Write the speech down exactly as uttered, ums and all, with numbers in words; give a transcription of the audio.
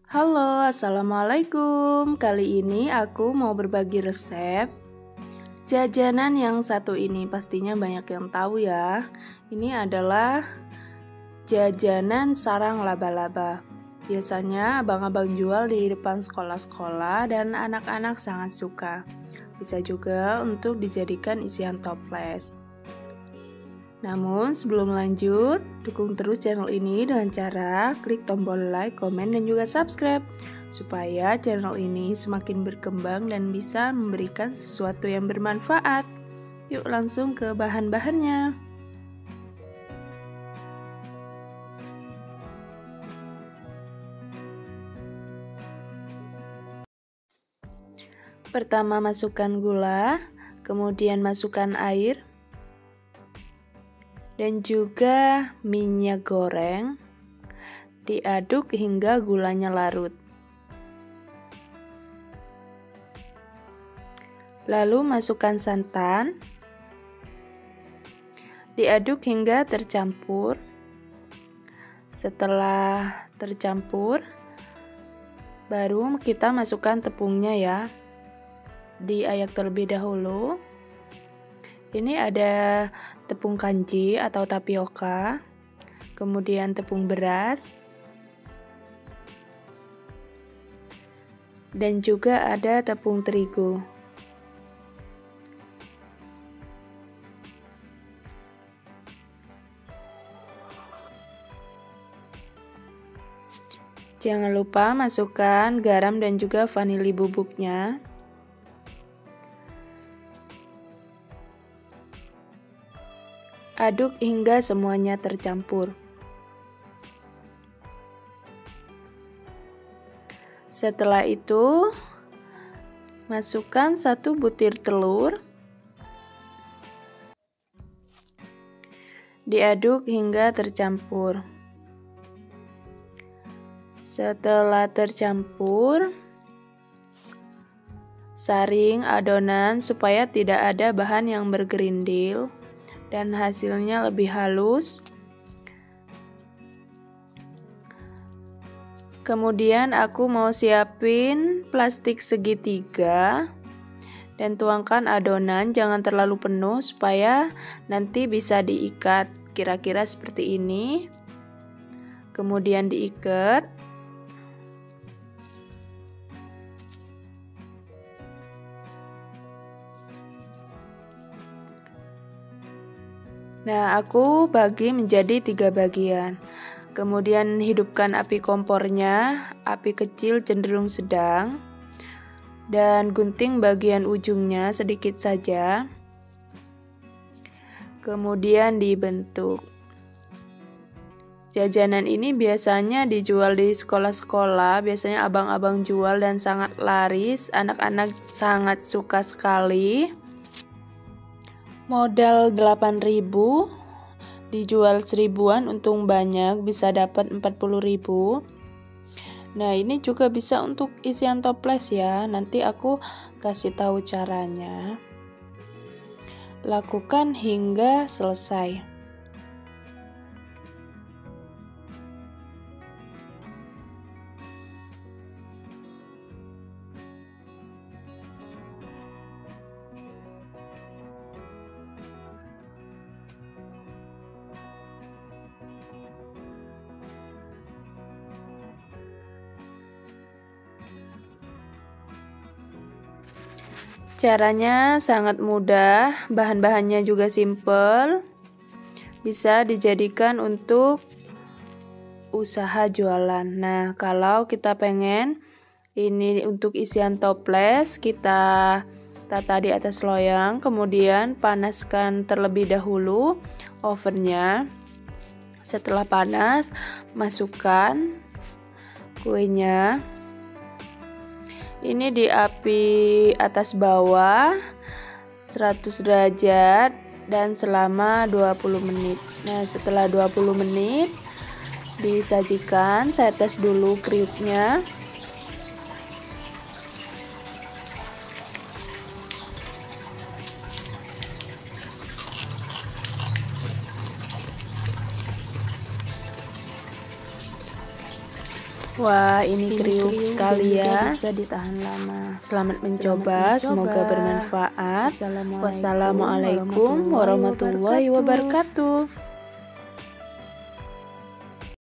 Halo, assalamualaikum. Kali ini aku mau berbagi resep jajanan yang satu ini. Pastinya banyak yang tahu ya. Ini adalah jajanan sarang laba-laba. Biasanya abang-abang jual di depan sekolah-sekolah dan anak-anak sangat suka. Bisa juga untuk dijadikan isian toples. Namun sebelum lanjut, dukung terus channel ini dengan cara klik tombol like, komen, dan juga subscribe supaya channel ini semakin berkembang dan bisa memberikan sesuatu yang bermanfaat. Yuk langsung ke bahan-bahannya. Pertama masukkan gula, kemudian masukkan air, dan juga minyak goreng. Diaduk hingga gulanya larut. Lalu masukkan santan. Diaduk hingga tercampur. Setelah tercampur, baru kita masukkan tepungnya ya. Diayak terlebih dahulu. Ini ada tepung kanji atau tapioka, kemudian tepung beras, dan juga ada tepung terigu. Jangan lupa masukkan garam dan juga vanili bubuknya. Aduk hingga semuanya tercampur. Setelah itu, masukkan satu butir telur. Diaduk hingga tercampur. Setelah tercampur, saring adonan supaya tidak ada bahan yang bergerindil dan hasilnya lebih halus. Kemudian aku mau siapin plastik segitiga dan tuangkan adonan, jangan terlalu penuh supaya nanti bisa diikat kira-kira seperti ini. Kemudian diikat. Nah, aku bagi menjadi tiga bagian. Kemudian hidupkan api kompornya, api kecil cenderung sedang, dan gunting bagian ujungnya sedikit saja. Kemudian dibentuk. Jajanan ini biasanya dijual di sekolah-sekolah, biasanya abang-abang jual dan sangat laris, anak-anak sangat suka sekali. Modal delapan ribu, dijual seribuan, untung banyak, bisa dapat empat puluh ribu. Nah, ini juga bisa untuk isian toples ya. Nanti aku kasih tahu caranya. Lakukan hingga selesai. Caranya sangat mudah, bahan-bahannya juga simple, bisa dijadikan untuk usaha jualan. Nah, kalau kita pengen ini untuk isian toples, kita tata di atas loyang, kemudian panaskan terlebih dahulu ovennya. Setelah panas, masukkan kuenya. Ini di api atas bawah seratus derajat dan selama dua puluh menit. Nah, setelah dua puluh menit disajikan. Saya tes dulu kriuknya. Wah, ini kriuk sekali ya. Bisa ditahan lama. Selamat mencoba, semoga bermanfaat. Wassalamualaikum warahmatullahi wabarakatuh.